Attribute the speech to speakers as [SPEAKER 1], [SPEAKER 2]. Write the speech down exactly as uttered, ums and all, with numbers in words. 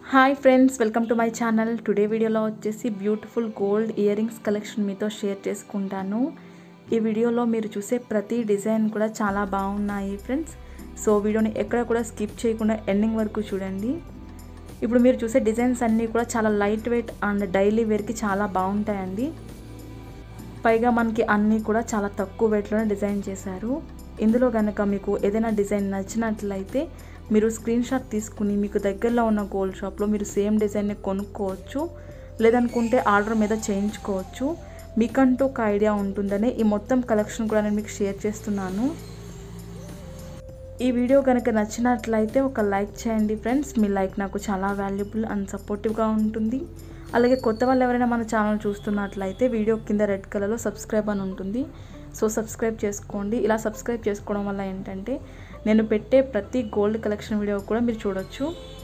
[SPEAKER 1] Hi friends, welcome to my channel. Today వీడియోలో వచ్చేసి beautiful gold ear rings collection మీతో share చేసుకుంటాను. ఈ వీడియోలో మీరు చూసే ప్రతి డిజైన్ కూడా చాలా బాగున్నాయి ఫ్రెండ్స్. సో వీడియోని ఎక్కడ కూడా స్కిప్ చేయకుండా ఎండింగ్ వరకు చూడండి. ఇప్పుడు మీరు చూసే డిజైన్స్ అన్నీ కూడా చాలా లైట్ వెయిట్ అండ్ డైలీ వేర్కి చాలా బాగుంటాయండి. పైగా మనకి అన్నీ కూడా చాలా తక్కువ వెయిట్లోనే డిజైన్ చేశారు. ఇందులో కనుక మీకు ఏదైనా డిజైన్ నచ్చినట్లయితే మీరు స్క్రీన్ షాట్ తీసుకుని మీకు దగ్గరలో ఉన్న గోల్డ్ షాప్లో మీరు సేమ్ డిజైన్ని కొనుక్కోవచ్చు, లేదనుకుంటే ఆర్డర్ మీద చేయించుకోవచ్చు. మీకంటూ ఒక ఐడియా ఉంటుందనే ఈ మొత్తం కలెక్షన్ కూడా నేను మీకు షేర్ చేస్తున్నాను. ఈ వీడియో కనుక నచ్చినట్లయితే ఒక లైక్ చేయండి ఫ్రెండ్స్. మీ లైక్ నాకు చాలా వాల్యుబుల్ అండ్ సపోర్టివ్గా ఉంటుంది. అలాగే కొత్త వాళ్ళు ఎవరైనా మన ఛానల్ చూస్తున్నట్లయితే వీడియో కింద రెడ్ కలర్లో సబ్స్క్రైబ్ అని ఉంటుంది. సో సబ్స్క్రైబ్ చేసుకోండి. ఇలా సబ్స్క్రైబ్ చేసుకోవడం వల్ల ఏంటంటే నేను పెట్టే ప్రతి గోల్డ్ కలెక్షన్ వీడియో కూడా మీరు చూడొచ్చు.